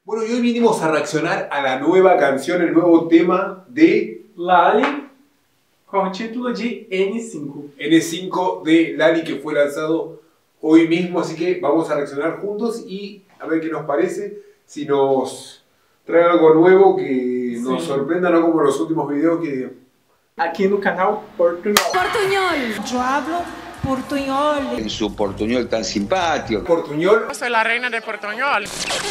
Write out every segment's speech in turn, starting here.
Bueno, y hoy vinimos a reaccionar a la nueva canción, el nuevo tema de Lali, con el título de N5. N5 de Lali, que fue lanzado hoy mismo, así que vamos a reaccionar juntos y a ver qué nos parece, si nos trae algo nuevo que nos sorprenda, no como los últimos videos que... Aquí no canal Portuñol. Portuñol. Yo hablo portuñol. En su portuñol tan simpático. Portuñol. Yo soy la reina de Portuñol.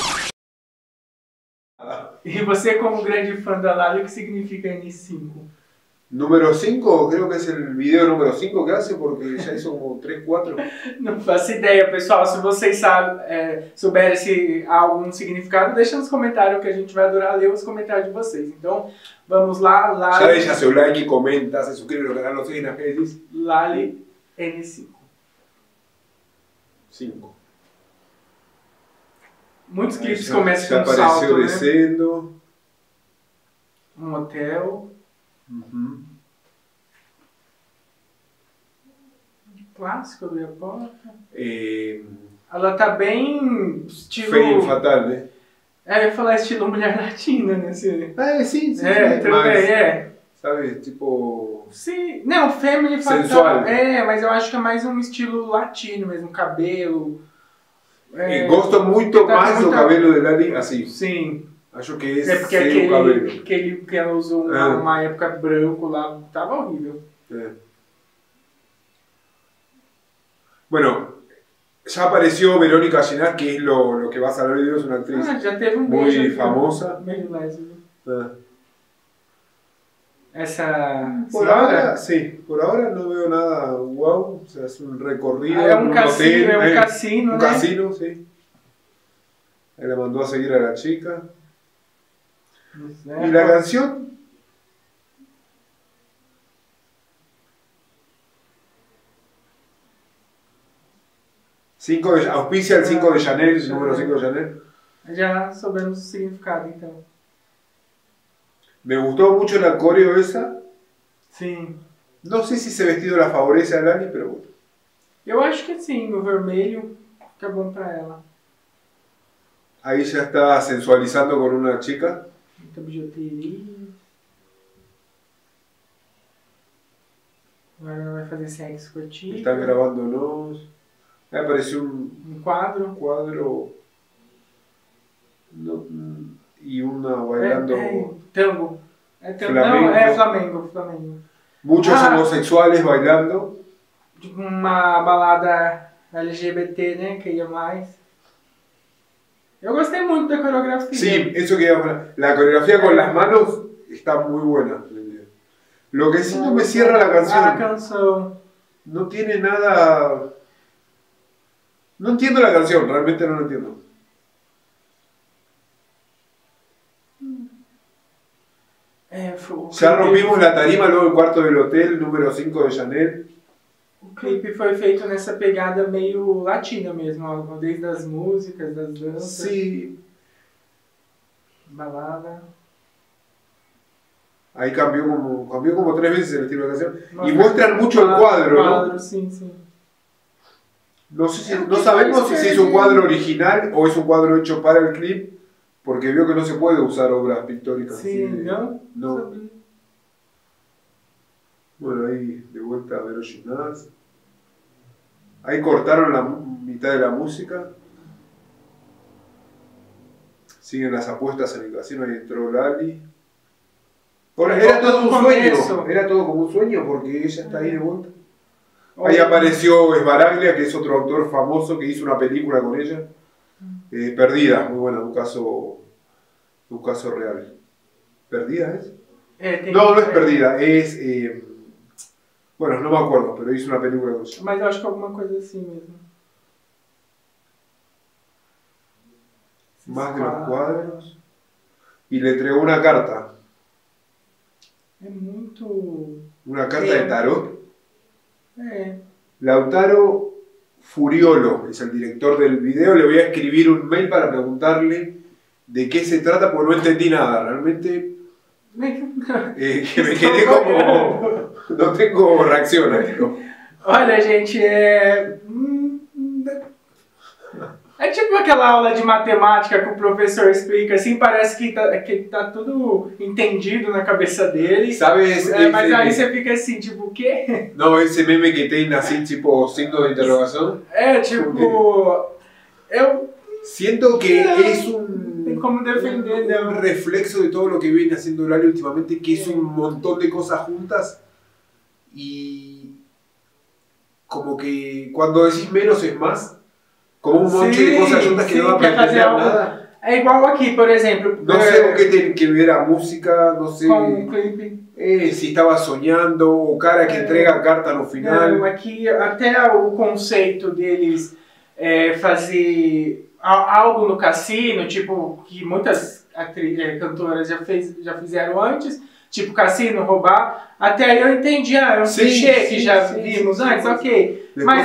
E você, como grande fã da Lali, o que significa N5? Número 5, creo que es el video número 5 que hace, porque ya hizo como 3, 4. Não faço ideia, pessoal. Se vocês souberem se há algum significado, deixa nos comentários que a gente vai adorar ler os comentários de vocês. Então, vamos lá. Lali, Ya deja su like, comenta, se suscribe al canal, no sé, en las redes. Lali N5. 5. Muitos clipes Ya começam com um apareció salto, né? descendo. Um hotel. Clássico, abrir a porta. Ela tá bem estilo... Fame fatal, né? É, eu ia falar estilo mulher latina, né? Sim, sim. Também, mas, sabe, tipo... Sim, não, family fatal. Sensual. É, mas eu acho que é mais um estilo latino mesmo, cabelo. Gosto muito mais do cabelo de Lali assim. Sim. Acho que esse É porque é o cabelo. que ela usou uma época branco lá, tava horrível. Bueno, ya apareció Verónica Ginás, que es lo que va a salir el video, es una actriz Já teve um muy beijo, famosa. Beijo lésbico. Por ahora, sí, por ahora no veo nada wow, o sea, es un recorrido, é um cassino, hotel, é um cassino, un né? casino, sí. Él le mandó a seguir a la chica. Y la canción... auspicia el 5 de Chanel, número 5 de Chanel. Já soubemos o significado, então. Me gustó mucho la coreo esa. Sim. No sé si ese vestido la favorece a Lali, pero bueno. Eu acho que sim, o vermelho fica bom pra ela. Ahí ya está sensualizando con una chica. Muita bijuteria. Agora ela vai fazer sexo com a tia. Están grabándonos. Me apareció Um quadro. cuadro y una bailando. Tango. É tango. Flamengo. Não, é Flamengo. Flamengo. Muchos homosexuales bailando. Uma balada LGBT, né? Que ia mais. Eu gostei muito da coreografia. Sí, eso que iba a hablar. La coreografía con las manos está muy buena. Lo que sí no me cierra la canción. A canção. No tiene nada... No entiendo la canción, realmente no lo entiendo. Ya rompimos la tarima, luego el cuarto del hotel, número 5 de Chanel. O clipe foi feito nessa pegada meio latina mesmo, ó, desde as músicas, das danças. Sí. Balada. Ahí cambió como 3 veces el estilo de la canción. Y muestran mucho el cuadro, ¿no? Sí, sí. No sabemos si es un cuadro original o es un cuadro hecho para el clip, porque veo que no se puede usar obras pictóricas. Sí, así ¿no? No. Bueno, ahí de vuelta a ver Ginás. Ahí cortaron la mitad de la música. Siguen las apuestas en el casino, ahí entró Lali. Ahora, era todo un sueño, era todo como un sueño porque ella está ahí de vuelta. Ahí apareció Esbaraglia, que es otro actor famoso que hizo una película con ella. Perdida, muy buena, un caso real. ¿Perdida es? No, no es Perdida, es... bueno, no me acuerdo, pero hizo una película con ella. Mas eu acho que alguma coisa assim mesmo. Más de los cuadros. Y le entregó una carta. É muito... Una carta de tarot. É. Lautaro Furiolo es el director del video. Le voy a escribir un mail para preguntarle de qué se trata, porque no entendí nada. Realmente que me quedé como... No tengo reacción. Olha, gente, É tipo aquela aula de matemática que o professor explica, assim, parece que tá tudo entendido na cabeça dele. ¿Sabes? Mas aí você fica assim, tipo, o quê? No, ese meme que tem así, tipo, signo de interrogación. Tipo, eu... Siento que es Tem como defender, né? un reflexo de todo lo que viene haciendo Lali últimamente, que es un montón de cosas juntas y como que cuando decís menos es más, como un montón de cosas juntas que no va a pretender nada. É igual aqui, por exemplo. No sé con qué tiene que ver a música, no sé Com um clipe. si estaba soñando o cara que entrega carta no final. Não, aqui até o conceito deles fazer algo no cassino, tipo, que muitas cantoras já fizeram antes, tipo cassino, roubar, até aí eu entendi, é um clichê que já vimos antes, ok. Mas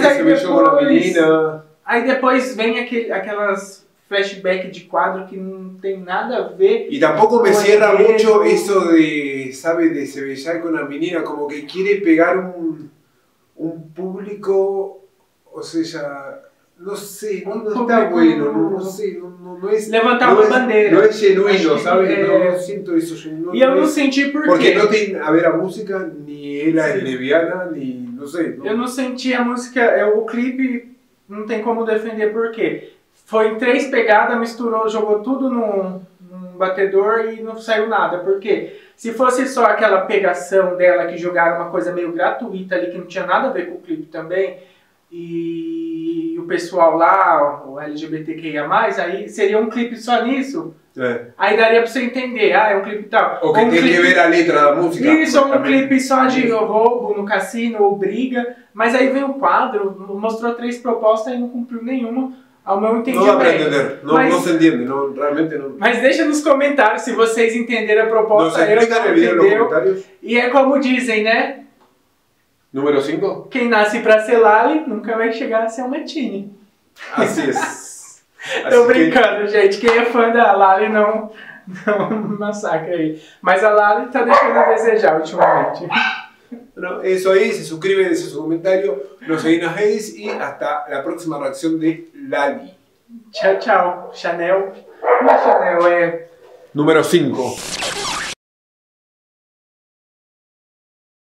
aí depois vem aquelas flashback de quadro que não tem nada a ver. Y tampoco me cierra mucho eso de, ¿sabe? De se besar con la menina, como que quiere pegar un público, o sea, no sé, no está bueno, no sé, no es... Levantar una bandera. No es genuino, ¿sabes? No siento eso. Y yo no sentí porque no tiene a ver a música, ni ela es lesbiana, ni, no sé. No. Eu não senti a música, o clipe não tem como defender porque foi em 3 pegadas, misturou, jogou tudo num batedor e não saiu nada. Porque se fosse só aquela pegação dela que jogaram uma coisa meio gratuita ali, que não tinha nada a ver com o clipe também, e o pessoal lá, o LGBTQIA+, aí seria um clipe só nisso. Aí daria pra você entender, é um clipe tal. Ou que tem que ver a letra da música. Isso, ou um clipe só de roubo no cassino ou briga. Mas aí vem o quadro, mostrou 3 propostas e não cumpriu nenhuma, ao meu entendimento. Não dá pra entender, não se entende, não, realmente não. Mas deixa nos comentários se vocês entenderam a proposta. Nos explican el video en los comentarios. E é como dizem, né? Número 5. Quem nasce pra ser Lali nunca vai chegar a ser uma Tini. Así es. Tô brincando, gente. Quem é fã da Lali não massacra aí. Mas a Lali tá deixando a desejar ultimamente. Bueno, eso ahí, se suscriben, dejen su comentario, nos seguimos en las redes y hasta la próxima reacción de Lali. Tchau, tchau. Chanel. Não é Chanel, é... Número 5.